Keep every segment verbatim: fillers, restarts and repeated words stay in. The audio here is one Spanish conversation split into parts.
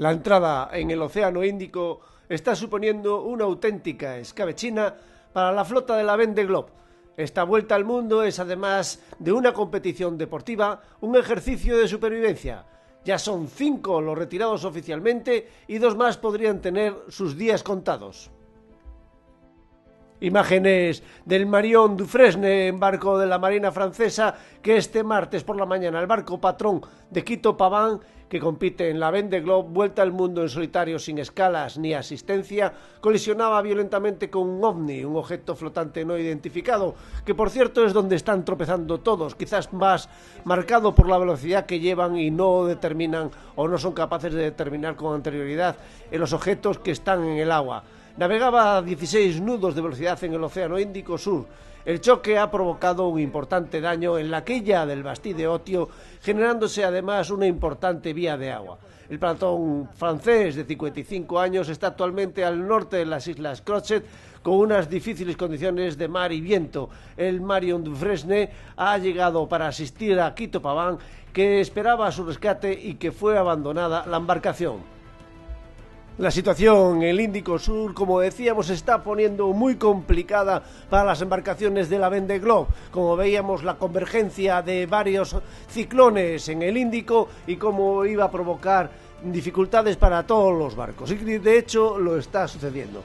La entrada en el Océano Índico está suponiendo una auténtica escabechina para la flota de la Vendée Globe. Esta vuelta al mundo es, además de una competición deportiva, un ejercicio de supervivencia. Ya son cinco los retirados oficialmente y dos más podrían tener sus días contados. Imágenes del Marion Dufresne en barco de la Marina francesa que este martes por la mañana el barco patrón de Quito Paván, que compite en la Vendée Globe, vuelta al mundo en solitario sin escalas ni asistencia, colisionaba violentamente con un ovni, un objeto flotante no identificado, que por cierto es donde están tropezando todos, quizás más marcado por la velocidad que llevan y no determinan o no son capaces de determinar con anterioridad en los objetos que están en el agua. Navegaba a dieciséis nudos de velocidad en el Océano Índico Sur. El choque ha provocado un importante daño en la quilla del Bastide de Otio, generándose además una importante vía de agua. El patrón francés de cincuenta y cinco años está actualmente al norte de las Islas Crozet con unas difíciles condiciones de mar y viento. El Marion Dufresne ha llegado para asistir a Quito Paván, que esperaba su rescate y que fue abandonada la embarcación. La situación en el Índico Sur, como decíamos, se está poniendo muy complicada para las embarcaciones de la Vendée Globe. Como veíamos, la convergencia de varios ciclones en el Índico y cómo iba a provocar dificultades para todos los barcos. Y de hecho lo está sucediendo.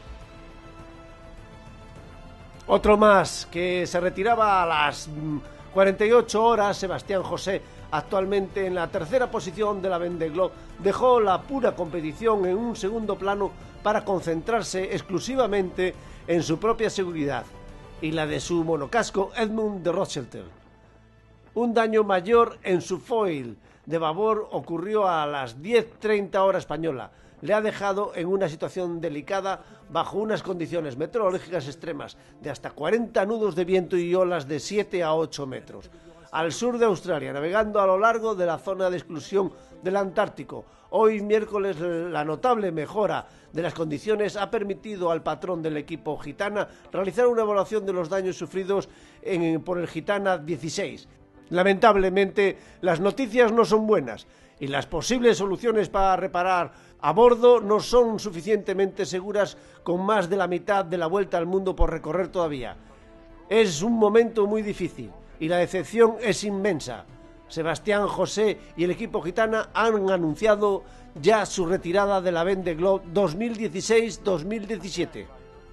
Otro más que se retiraba a las cuarenta y ocho horas, Sebastián José, actualmente en la tercera posición de la Vendée Globe, dejó la pura competición en un segundo plano para concentrarse exclusivamente en su propia seguridad y la de su monocasco Edmund de Rothschild. Un daño mayor en su foil de babor ocurrió a las diez treinta hora española. Le ha dejado en una situación delicada bajo unas condiciones meteorológicas extremas de hasta cuarenta nudos de viento y olas de siete a ocho metros. Al sur de Australia, navegando a lo largo de la zona de exclusión del Antártico. Hoy miércoles la notable mejora de las condiciones ha permitido al patrón del equipo Gitana realizar una evaluación de los daños sufridos en, por el Gitana dieciséis. Lamentablemente las noticias no son buenas y las posibles soluciones para reparar a bordo no son suficientemente seguras, con más de la mitad de la vuelta al mundo por recorrer todavía. Es un momento muy difícil y la decepción es inmensa. Sebastián José y el equipo Gitana han anunciado ya su retirada de la Vendée Globe dos mil dieciséis dos mil diecisiete.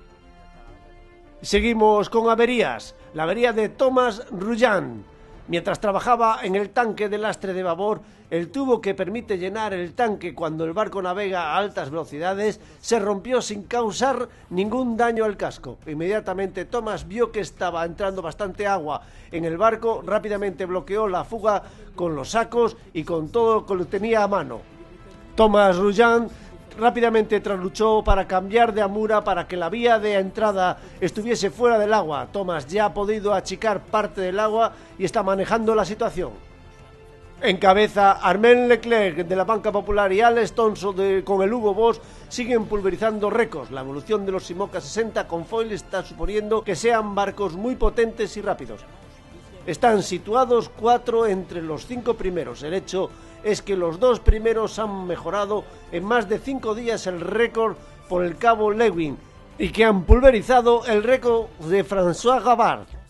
Seguimos con averías. La avería de Thomas Ruyant. Mientras trabajaba en el tanque de lastre de babor, el tubo que permite llenar el tanque cuando el barco navega a altas velocidades se rompió sin causar ningún daño al casco. Inmediatamente Thomas vio que estaba entrando bastante agua en el barco, rápidamente bloqueó la fuga con los sacos y con todo lo que lo tenía a mano. Thomas Ruyant rápidamente trasluchó para cambiar de amura para que la vía de entrada estuviese fuera del agua. Thomas ya ha podido achicar parte del agua y está manejando la situación. En cabeza, Armand Leclerc de la Banca Popular y Alex Thompson de, con el Hugo Boss siguen pulverizando récords. La evolución de los Simoca sesenta con foil está suponiendo que sean barcos muy potentes y rápidos. Están situados cuatro entre los cinco primeros. El hecho es que los dos primeros han mejorado en más de cinco días el récord por el cabo Lewin y que han pulverizado el récord de François Gavard.